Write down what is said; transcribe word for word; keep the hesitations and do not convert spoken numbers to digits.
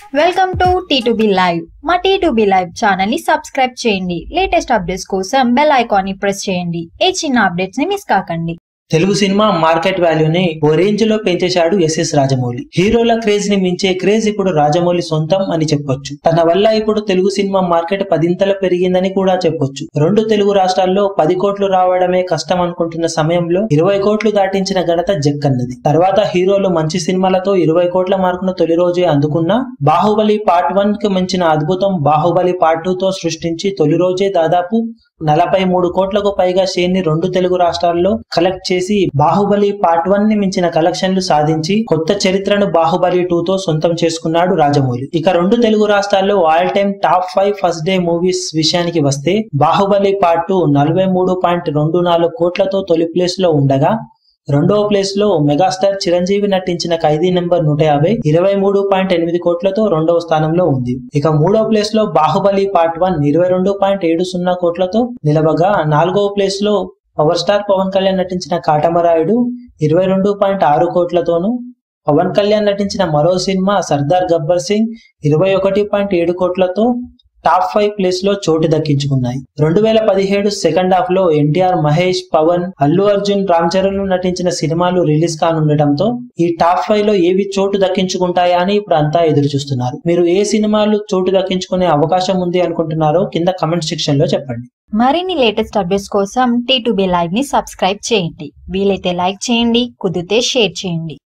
Welcome to T two B live. మా T two B live channel ని subscribe చేయండి. Latest updates కోసం bell icon ని press చేయండి. ఏ చిన్న అప్డేట్స్ ని మిస్ కాకండి. తెలుగు సినిమా మార్కెట్ వాల్యూని ఓ రేంజ్ లో పెంచేశాడు ఎస్ఎస్ రాజమౌళి. హీరోల క్రేజ్ ని మించే క్రేజ్ ఇప్పుడు రాజమౌళి సొంతం అని చెప్పొచ్చు. తన వల్ల ఇప్పుడు తెలుగు సినిమా మార్కెట్ పదింతలు పెరిగిందని కూడా చెప్పొచ్చు. రెండు తెలుగు రాష్ట్రాల్లో పది కోట్లు రావడమే కష్టం అనుకుంటున్న సమయంలో ఇరవై కోట్లు దాటించిన ఘనత జక్కన్నది. తర్వాత హీరోలు మంచి సినిమాలతో ఇరవై కోట్ల మార్కును తొలి రోజే అందుకున్నా బాహుబలి పార్ట్ వన్ కి మించిన అద్భుతం బాహుబలి పార్ట్ టూ తో సృష్టించి తొలి రోజే దాదాపు నలభై మూడు కోట్లకు పైగా షేర్ ని రెండు తెలుగు రాష్ట్రాల్లో కలెక్ట్ చేసి బాహుబలి పార్ట్ వన్ ని మించిన కలెక్షన్లు సాధించి కొత్త చరిత్రను బాహుబలి టూ తో సొంతం చేసుకున్నాడు రాజమౌళి. ఇక రెండు తెలుగు రాష్ట్రాల్లో all time top five first day movies విషయానికి వస్తే బాహుబలి పార్ట్ టూ నలభై మూడు పాయింట్ రెండు నాలుగు కోట్లతో తొలి ప్లేస్ లో ఉండగా రెండవ ప్లేస్ లో మెగాస్టార్ చిరంజీవి నటించిన ఖైదీ నెంబర్ నూట యాభై ఇరవై మూడు పాయింట్ ఎనిమిది కోట్లతో రెండవ స్థానంలో ఉంది. ఇక మూడవ ప్లేస్ లో బాహుబలి పార్ట్ వన్ ఇరవై రెండు పాయింట్ ఏడు సున్నా కోట్లతో నిలవగా నాలుగవ ప్లేస్ లో పవర్ స్టార్ పవన్ కళ్యాణ్ నటించిన కాటమరాయుడు ఇరవై రెండు పాయింట్ ఆరు కోట్లతోనూ పవన్ కళ్యాణ్ నటించిన మరో సినిమా సర్దార్ గబ్బర్ సింగ్ ఇరవై ఒకటి పాయింట్ ఏడు కోట్లతో టాప్ ఫైవ్ ప్లేస్ లో చోటు దక్కించుకున్నాయి. రెండు వేల పదిహేడు సెకండ్ హాఫ్ లో ఎన్టీఆర్, మహేష్, పవన్, అల్లు అర్జున్, రామ్ చరణ్ నటించిన సినిమాలు రిలీజ్ కానుండటంతో ఈ టాప్ ఫైవ్ లో ఏవి చోటు దక్కించుకుంటాయా అని ఇప్పుడు అంతా ఎదురు చూస్తున్నారు. మీరు ఏ సినిమాలు చోటు దక్కించుకునే అవకాశం ఉంది అనుకుంటున్నారో కింద కమెంట్ సెక్షన్ లో చెప్పండి. మరిన్ని లేటెస్ట్ అప్డేట్స్ కోసం టీ టూ బీ లైవ్ ని సబ్స్క్రైబ్ చేయండి. వీలైతే లైక్ చేయండి, కుదిరితే షేర్ చేయండి.